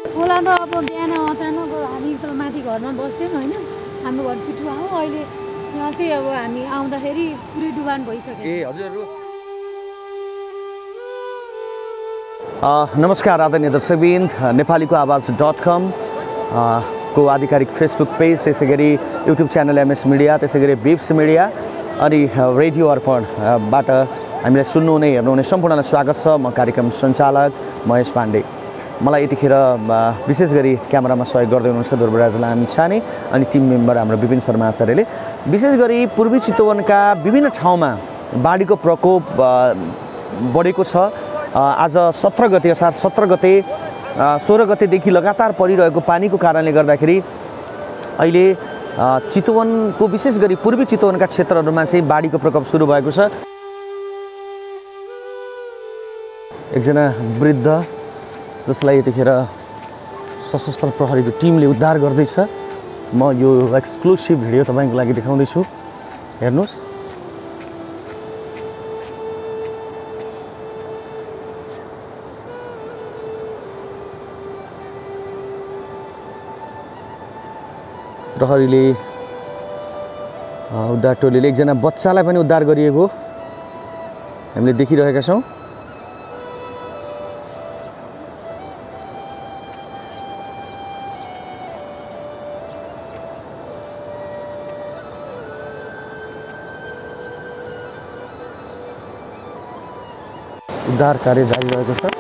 खोला त अब बिहान अचानक हामी त माथि घरमा बस्थ्यौँ होइन, हाम्रो घर पिठुवा हो। अहिले यहाँ चाहिँ अब हामी आउँदाखेरि पुरै डुबान भइसक्यो। ए हजुरहरू नमस्कार आदरणीय दर्शकबिन, नेपालीको आवाज.com को आधिकारिक फेसबुक पेज, त्यसै गरी युट्युब च्यानल एमएस मिडिया, त्यसै गरी बिप्स मिडिया अनि रेडियो अर्पणबाट हामीलाई सुन्नुहुने हेर्नुहुने सम्पूर्णलाई स्वागत छ। म कार्यक्रम सञ्चालक महेश पाण्डे। मलाई यतिखेर विशेष गरी क्यामेरामा सहयोग गर्दै हुनुहुन्छ ध्रुवराज लामिछाने अनि टिम मेम्बर हाम्रो विपिन शर्मा आचार्यले। विशेष गरी पूर्वी चितवनका विभिन्न ठाउँमा बाढीको प्रकोप बढेको छ। आज 17 गते असार 17 गते 16 गतेदेखि लगातार परिरहेको पानीको कारणले गर्दाखेरि अहिले चितवनको विशेष गरी पूर्वी चितवनका क्षेत्रहरूमा चाहिँ बाढीको प्रकोप सुरु भएको छ। एकजना वृद्ध जसलाई यतिखेर सशस्त्र प्रहरीको टिमले उद्धार गर्दैछ। म यो एक्सक्लुसिभ भिडियो तपाईँको लागि देखाउँदैछु, हेर्नुहोस्। प्रहरीले उद्धार टोलीले एकजना बच्चालाई पनि उद्धार गरिएको हामीले देखिरहेका छौँ। उद्धार कार्य जारी रहेको छ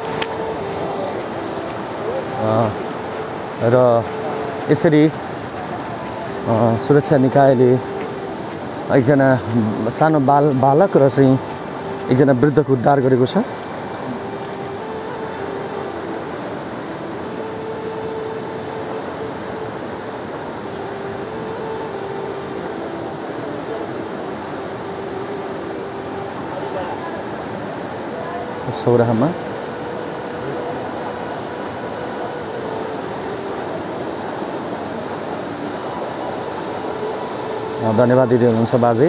र यसरी सुरक्षा निकायले एकजना सानो बालक र चाहिँ एकजना वृद्धको उद्धार गरेको छ। सौराहामा धन्यवाद दिँदै हुनुहुन्छ बाजे।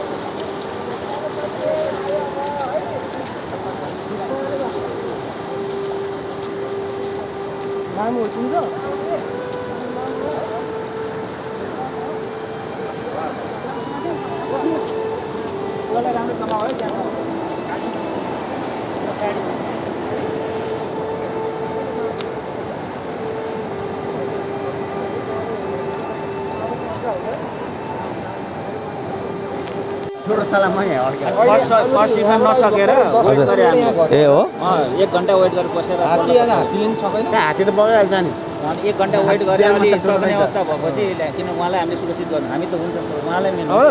नसकेर ए हो 1 घण्टा वेट गरेर बसेर हात्ती त बगाइहाल्छ नि। 1 घण्टा वेट गरेर अलि सक्ने अवस्था भएपछि किन उहाँलाई हामीले सुरक्षित गर्नु, हामी त हुन्छ उहाँलाई मेन हो।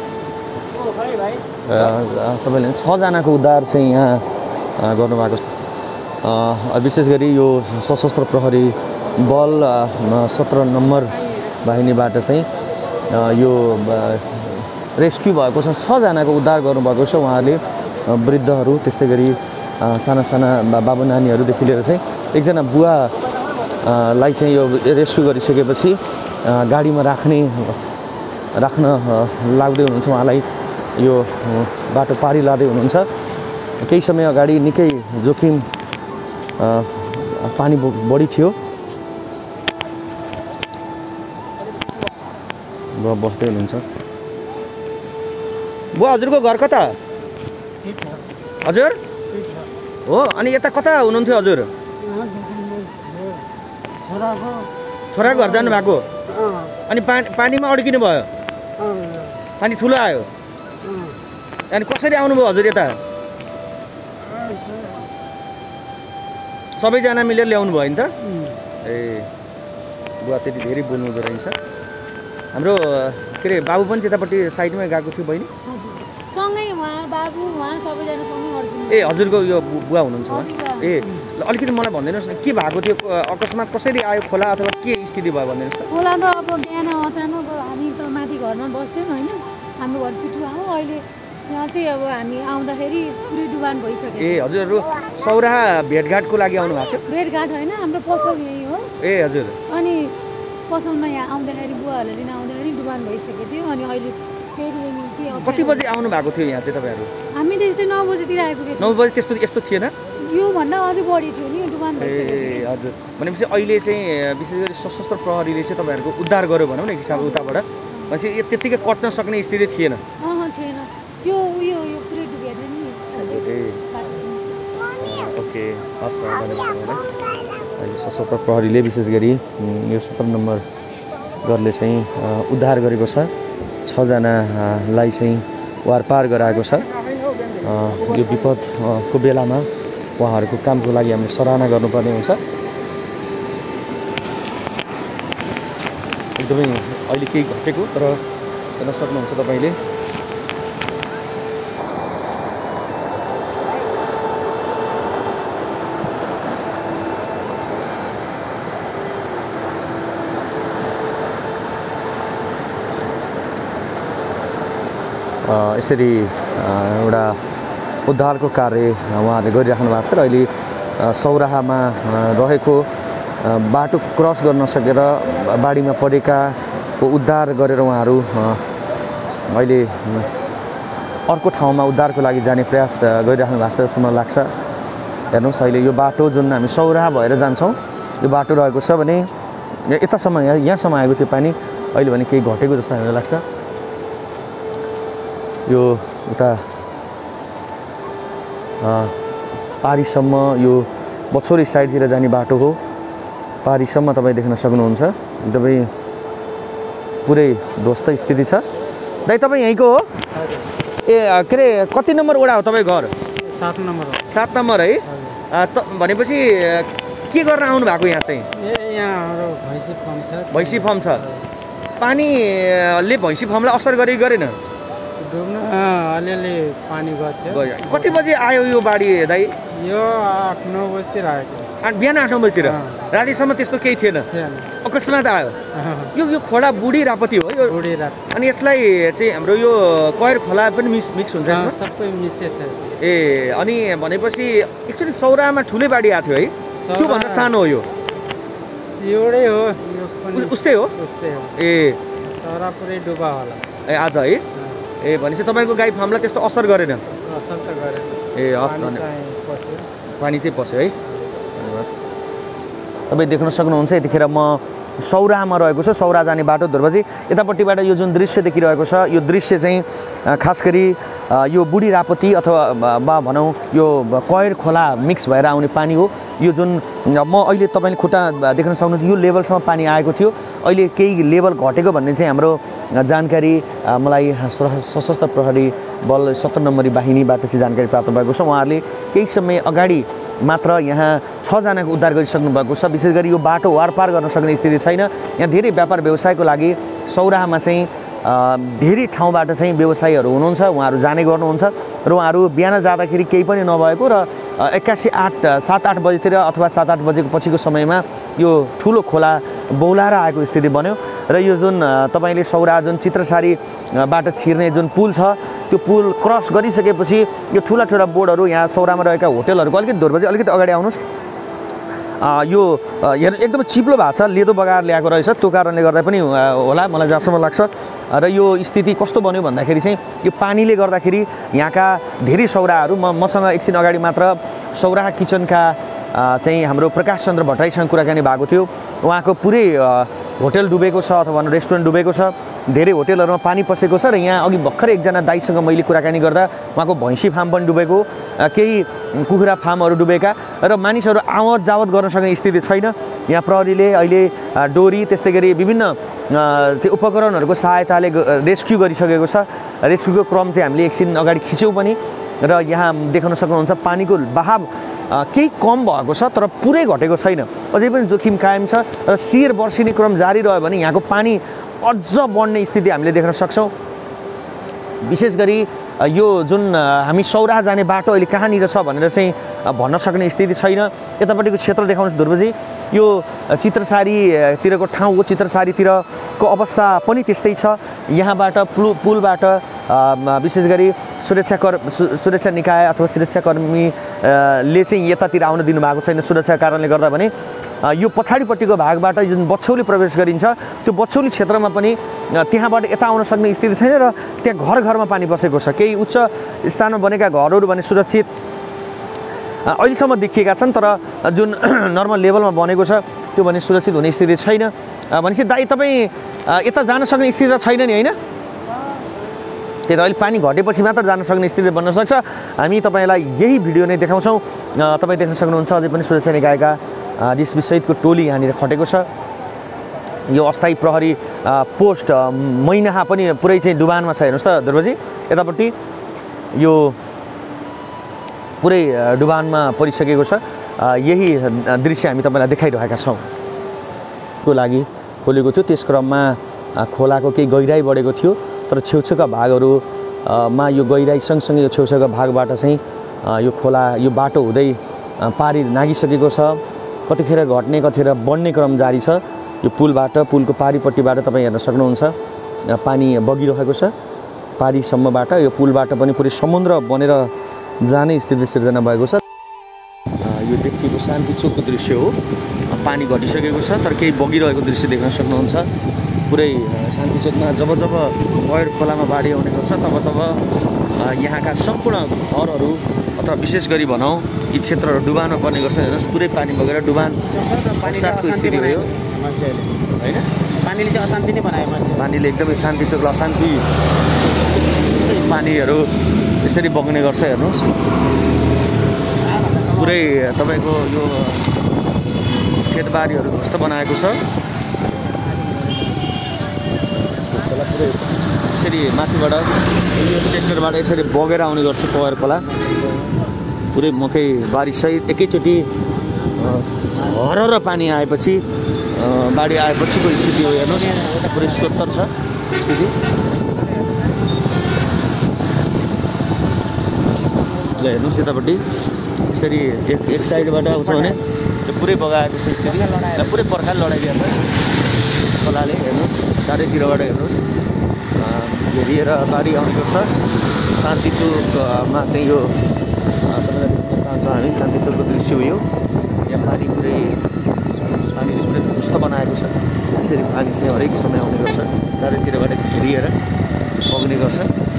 तपाईँले 6 जनाको उद्धार चाहिँ यहाँ गर्नुभएको छ। विशेष गरी यो सशस्त्र प्रहरी बल 17 नम्बर बाहिनीबाट चाहिँ यो रेस्क्यु भएको छ। 6 जनाको उद्धार गर्नुभएको छ उहाँहरूले। वृद्धहरू त्यस्तै गरी साना साना बाबु नानीहरूदेखि लिएर चाहिँ एकजना बुवालाई चाहिँ यो रेस्क्यु गरिसकेपछि गाडीमा राख्न लाग्दै हुनुहुन्छ। उहाँलाई यो बाटो पारी लाँदै हुनुहुन्छ। केही समय अगाडि निकै जोखिम पानी बढी थियो। बुवा बस्दै हुनुहुन्छ। बुवा हजुरको घर कता? हजुर हो, अनि यता कता हुनुहुन्थ्यो हजुर? छोराको घर जानुभएको? अनि पानीमा अड्किनु भयो? पानी ठुलो आयो? अनि कसरी आउनुभयो हजुर यता? सबैजना मिलेर ल्याउनु भयो नि त? ए बुवा त्यति धेरै बोल्नु हुँदो रहेछ। हाम्रो के अरे बाबु पनि त्यतापट्टि साइडमै गएको थियो बहिनी? सँगै उहाँ बाबु उहाँ सबैजना सँगै अड्किनु। ए हजुरको यो बुवा हुनुहुन्छ उहाँ? ए ल अलिकति मलाई भनिदिनुहोस् न, के भएको थियो? अकस्मात कसरी आयो खोला अथवा के स्थिति भयो भनिदिनुहोस् त। खोला त अब बिहान अचानक हामी त माथि घरमा बस्थ्यौँ होइन, हाम्रो घर पिठुवा हो। अहिले यहाँ चाहिँ अब हामी आउँदाखेरि पुरै डुबान भइसक्यो। ए हजुरहरू सौराहा भेटघाटको लागि आउनु भएको थियो? भेटघाट होइन, हाम्रो पसल यही हो। ए हजुर। अनि पसलमा यहाँ आउँदाखेरि बुवाहरूले लिन आउँदाखेरि डुबान भइसकेको थियो। अनि अहिले फेरि कति बजी आउनु भएको थियो यहाँ चाहिँ तपाईँहरू? हामी त यस्तै 9 बजीतिर आइपुगेको। 9 बजी त्यस्तो यस्तो थिएन? योभन्दा अझै बढी थियो नि डुबान भइसक्यो। हजुर भनेपछि अहिले चाहिँ विशेष गरी सशस्त्र प्रहरीले चाहिँ तपाईँहरूको उद्धार गर्यो भनौँ न एक हिसाबले उताबाट भनेपछि त्यत्तिकै कट्न सक्ने स्थिति थिएन। थिएन त्यो उयो यो पुरै डुबेर नि। ओके हस् धन्यवाद अहिले सशस्त्र प्रहरीले विशेष गरी यो 17 नम्बर घरले चाहिँ उद्धार गरेको छ। 6 जनालाई चाहिँ वारपार गराएको छ। यो विपदको बेलामा उहाँहरूको कामको लागि हामीले सराहना गर्नुपर्ने हुन्छ। एकदमै अहिले केही घटेको तर हेर्न सक्नुहुन्छ तपाईँले यसरी एउटा उद्धारको कार्य उहाँहरूले गरिराख्नु भएको छ र अहिले सौराहामा रहेको बाटो क्रस गर्न नसकेर बाढीमा परेकाको उद्धार गरेर उहाँहरू अहिले अर्को ठाउँमा उद्धारको लागि जाने प्रयास गरिराख्नु भएको छ जस्तो मलाई लाग्छ। हेर्नुहोस् अहिले यो बाटो जुन हामी सौराहा भएर जान्छौँ यो बाटो रहेको छ भने यतासम्म यहाँसम्म आएको थियो पानी अहिले भने केही घटेको जस्तो हामीलाई लाग्छ। यो उता पारीसम्म यो बछौरी साइडतिर जाने बाटो हो। पारीसम्म तपाईँ देख्न सक्नुहुन्छ एकदमै पुरै ध्वस्त स्थिति छ। दाइ तपाईँ यहीँको हो? ए के अरे कति नम्बर वडा हो तपाईँ घर? 7 नम्बर हो। 7 नम्बर है। भनेपछि के गर्न आउनु भएको यहाँ चाहिँ? यहाँ हाम्रो भैँसी फर्म छ। भैँसी फर्म छ। पानीले भैँसी फर्मलाई असर गरेन? डुब्न अलिअलि पानी गयो। कति बजे आयो यो बाढी दाइ? यो 8-9 बजीतिर आएको। बिहान 8-9 बजीतिर? रातिसम्म त्यस्तो केही थिएन? अकस्मात आयो? यो खोला बुढी रापती हो यो? बुढी रापती। अनि यसलाई चाहिँ हाम्रो यो कयर खोला पनि मिक्स हुन्छ यसमा? सबै मिक्स छ। ए अनि भनेपछि एक्चुअली सौराहामा ठुलै बाढी आएको थियो है? त्योभन्दा सानो हो यो? एउटै हो यो पनि। उस्तै हो? उस्तै हो। ए सौरा पुरै डुबा होला। ए आज है? ए भनेपछि तपाईँको गाई फार्मलाई त्यस्तो असर गरेन? असर त गरेन। ए हस् पानी चाहिँ पस्यो है। धन्यवाद। तपाईँ देख्न सक्नुहुन्छ यतिखेर म सौराहामा रहेको छु। सौराहा जाने बाटो ध्रुवजी यतापट्टिबाट यो जुन दृश्य देखिरहेको छ यो दृश्य चाहिँ खास गरी यो बुढी रापती अथवा भनौँ यो कयर खोला मिक्स भएर आउने पानी हो। यो जुन म अहिले तपाईँले खुट्टा देख्न सक्नुहुन्छ यो लेभलसम्म पानी आएको थियो। अहिले केही लेभल घटेको भन्ने चाहिँ हाम्रो जानकारी मलाई सशस्त्र प्रहरी बल 17 नम्बरी बाहिनीबाट चाहिँ जानकारी प्राप्त भएको छ। उहाँहरूले केही समय अगाडि मात्र यहाँ 6 जनाको उद्धार गरिसक्नु भएको छ। विशेष गरी यो बाटो वारपार गर्न सक्ने स्थिति छैन। यहाँ धेरै व्यापार व्यवसायको लागि सौराहामा चाहिँ धेरै ठाउँबाट चाहिँ व्यवसायीहरू हुनुहुन्छ। उहाँहरू जाने गर्नुहुन्छ र उहाँहरू बिहान जाँदाखेरि केही पनि नभएको र 7-8 बजीतिर अथवा 7-8 बजेको पछिको समयमा यो ठुलो खोला बौलाएर आएको स्थिति बन्यो र यो जुन तपाईँले सौराहा जुन चित्रसारीबाट छिर्ने जुन पुल छ त्यो पुल क्रस गरिसकेपछि यो ठुला बोर्डहरू यहाँ सौराहामा रहेका होटलहरूको अलिकति ध्रुवजी अलिकति अगाडि आउनुहोस्। यो हेर्नु एकदमै चिप्लो भएको छ, लेदो बगाएर ल्याएको रहेछ। त्यो कारणले गर्दा पनि होला मलाई जहाँसम्म लाग्छ। र यो स्थिति कस्तो बन्यो भन्दाखेरि चाहिँ यो पानीले गर्दाखेरि यहाँका धेरै सौराहाहरू मसँग एकछिन अगाडि मात्र सौराहा किचनका चाहिँ हाम्रो प्रकाश चन्द्र भट्टराईसँग कुराकानी भएको थियो। उहाँको पुरै होटल डुबेको छ अथवा रेस्टुरेन्ट डुबेको छ। धेरै होटलहरूमा पानी पसेको छ र यहाँ अघि भर्खर एकजना दाइसँग मैले कुराकानी गर्दा उहाँको भैँसी फार्म पनि डुबेको, केही कुखुरा फार्महरू डुबेका र मानिसहरू आवत जावत गर्न सक्ने स्थिति छैन। यहाँ प्रहरीले अहिले डोरी त्यस्तै गरी विभिन्न चाहिँ उपकरणहरूको सहायताले रेस्क्यु गरिसकेको छ। रेस्क्युको क्रम चाहिँ हामीले एकछिन अगाडि खिच्यौँ पनि र यहाँ देख्न सक्नुहुन्छ पानीको बहाव केही कम भएको छ तर पुरै घटेको छैन। अझै पनि जोखिम कायम छ र शिर वर्षिने क्रम जारी रह्यो भने यहाँको पानी अझ बढ्ने स्थिति हामीले देख्न सक्छौँ। विशेष गरी यो जुन हामी सौराहा जाने बाटो अहिले कहाँनिर छ भनेर चाहिँ भन्न सक्ने स्थिति छैन। यतापट्टिको क्षेत्र देखाउनुहोस् ध्रुवजी। यो चित्रसारीतिरको ठाउँ हो। चित्रसारीतिरको अवस्था पनि त्यस्तै छ। यहाँबाट पुलबाट विशेष गरी सुरक्षा निकाय अथवा सुरक्षाकर्मीले चाहिँ यतातिर आउन दिनुभएको छैन सुरक्षाको कारणले गर्दा भने यो पछाडिपट्टिको भागबाट जुन बछौली प्रवेश गरिन्छ त्यो बछौली क्षेत्रमा पनि त्यहाँबाट यता आउन सक्ने स्थिति छैन र त्यहाँ घर घरमा पानी पसेको छ। केही उच्च स्थानमा बनेका घरहरू भने सुरक्षित अहिलेसम्म देखिएका छन्, तर जुन नर्मल लेभलमा बनेको छ त्यो भने सुरक्षित हुने स्थिति छैन। भनेपछि दाइ तपाईँ यता जान सक्ने स्थिति त छैन नि, होइन? त्यही त अहिले पानी घटेपछि मात्र जान सक्ने स्थिति बन्न सक्छ। हामी तपाईँलाई यही भिडियो नै देखाउँछौँ। तपाईँ देख्न सक्नुहुन्छ अझै पनि सुरक्षा निकायका डिएसपी सहितको टोली यहाँनिर खटेको छ। यो अस्थायी प्रहरी पोस्ट मैनाहा पनि पुरै चाहिँ डुबानमा छ। हेर्नुहोस् त ध्रुवजी, यतापट्टि यो पुरै डुबानमा परिसकेको छ। यही दृश्य हामी तपाईँलाई देखाइरहेका छौँ। को लागि खोलेको थियो, त्यस क्रममा खोलाको केही गहिराई बढेको थियो, तर छेउछेउका भागहरूमा यो गहिराई सँगसँगै यो छेउछेउका भागबाट चाहिँ यो खोला यो बाटो हुँदै पारी नागिसकेको छ। कतिखेर घट्ने कतिखेर बढ्ने क्रम जारी छ। यो पुलको पारीपट्टिबाट तपाईँ हेर्न सक्नुहुन्छ पानी बगिरहेको छ। पारीसम्मबाट यो पुलबाट पनि पुरै समुद्र बनेर जाने स्थिति सिर्जना भएको छ। यो देखिएको शान्ति चोकको दृश्य हो। पानी घटिसकेको छ तर केही बगिरहेको दृश्य देख्न सक्नुहुन्छ। पुरै शान्ति चोकमा जब पैर खोलामा बाढी आउने गर्छ तब यहाँका सम्पूर्ण घरहरू अथवा विशेष गरी भनौँ यी क्षेत्रहरू डुबानमा पर्ने गर्छ। हेर्नुहोस् पुरै पानी बगेर डुबान साथको स्थिति भयो, होइन? पानीले चाहिँ अशान्ति नै बनायो। पानीले एकदमै शान्ति चोकलाई अशान्ति, पानीहरू यसरी बग्ने गर्छ। हेर्नुहोस् पुरै तपाईँको यो खेतबारीहरू ध्वस्त बनाएको छ। पुरै यसरी माथिबाट यो सेक्टरबाट यसरी बगेर आउने गर्छ पहेर खोला। पुरै मकै बारीसहित एकैचोटि हर पानी आएपछि बाढी आएपछिको स्थिति हो। हेर्नुहोस् पुरै सोत्तर छ स्थिति। ल हेर्नुहोस् यतापट्टि यसरी एक साइडबाट आउँछ भने त्यो पुरै बगाएको छ स्थिति। पुरै पर्खाल लडाइदिएको छ खोलाले। हेर्नुहोस् चारैतिरबाट हेर्नुहोस् घेरिएर बाढी आउने गर्छ। शान्ति चोकमा चाहिँ यो तपाईँलाई देख्न चाहन्छौँ हामी। शान्ति चोकको दृश्य हो यो। यहाँ पानीले पुरै ध्वस्त बनाएको छ। यसरी पानी चाहिँ हरेक समय आउने गर्छ, चारैतिरबाट घेरिएर बग्ने गर्छ।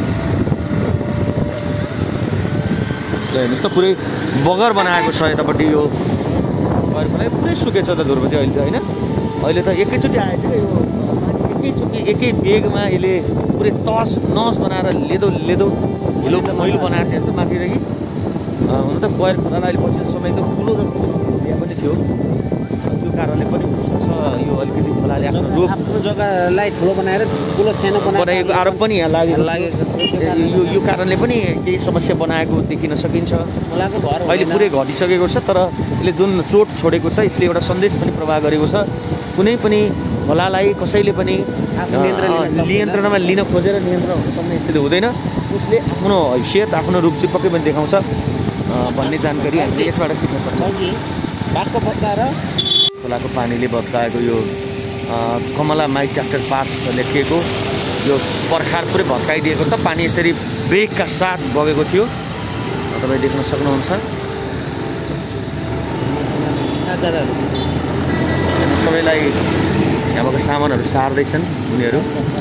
हेर्नुहोस् त पुरै बगर बनाएको छ यतापट्टि। यो पुरै सुकेछ त ध्रुव चाहिँ अहिले त, होइन? अहिले त एकैचोटि आएछ क्या यो एकैचोटि एकै बेगमा यसले पुरै तस नस बनाएर लेदो हिलो मैलो बनाएर चाहिँ एकदम माथि कि हुन त पैर खोलालाई अहिले पछिल्लो समय एकदम ठुलो जस्तो यहाँ पनि थियो। त्यो कारणले पनि हुनसक्छ यो अलिकति खोलाले आफ्नो जग्गालाई ठुलो बनाएर ठुलो सानो बनाएको आरोप पनि यहाँ लागेको यो कारणले पनि केही समस्या बनाएको देखिन सकिन्छ। अहिले पुरै घटिसकेको छ तर यसले जुन चोट छोडेको छ यसले एउटा सन्देश पनि प्रवाह गरेको छ। कुनै पनि खोलालाई कसैले पनि नियन्त्रणमा लिन खोजेर नियन्त्रण हुन सक्ने स्थिति हुँदैन। उसले आफ्नो हैसियत आफ्नो रूप चाहिँ पक्कै पनि देखाउँछ भन्ने जानकारी हामीले यसबाट सिक्न सक्छौँ। बाघको बच्चा र खोलाको पानीले भत्काएको यो कमला माई च्याप्टर 5 लेखिएको यो पर्खाल पुरै भत्काइदिएको छ। पानी यसरी बेगका साथ बगेको थियो, तपाईँ देख्न सक्नुहुन्छ। सबैलाई यहाँबाट सामानहरू सार्दैछन् उनीहरू।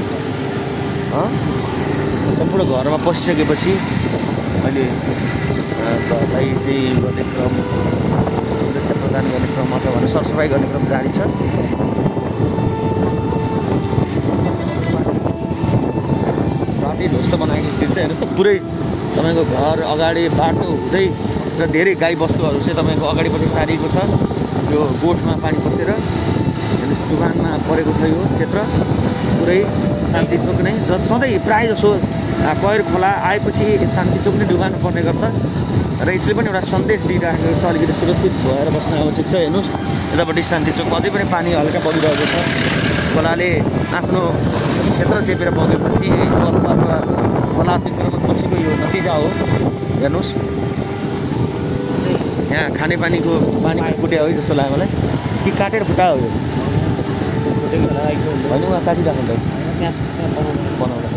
सम्पूर्ण घरमा पसिसकेपछि अहिले घरलाई चाहिँ गर्ने क्रम, सुरक्षा प्रदान गर्ने क्रम अथवा भने सरसफाइ गर्ने क्रम जारी छ। बाटै ध्वस्त बनाएको स्थिति छ। हेर्नुहोस् त पुरै तपाईँको घर अगाडि बाटो हुँदै र धेरै गाई बस्तुहरू चाहिँ तपाईँको अगाडिपट्टि सारिएको छ। यो गोठमा पानी पसेर हेर्नुहोस् डुबानमा परेको छ यो क्षेत्र। पुरै शान्ति चोक नै सधैँ प्रायः जसो पैर खोला आएपछि शान्ति चोक नै डुबानु पर्ने गर्छ र यसले पनि एउटा सन्देश दिइराखेको छ अलिकति सुरक्षित भएर बस्न आवश्यक छ। हेर्नुहोस् यतापट्टि शान्ति चोकमा अझै पनि पानी हल्का बगिरहेको छ। खोलाले आफ्नो क्षेत्र चेपेर बगेपछि अथवा खोला अतिक्रमण पछिको यो नतिजा हो। हेर्नुहोस् यहाँ खानेपानीको पानी फुट्यो हो जस्तो लाग्यो मलाई, कि काटेर फुटायो हो यो होइन? उहाँ काटिराख्नु त बनाउँदा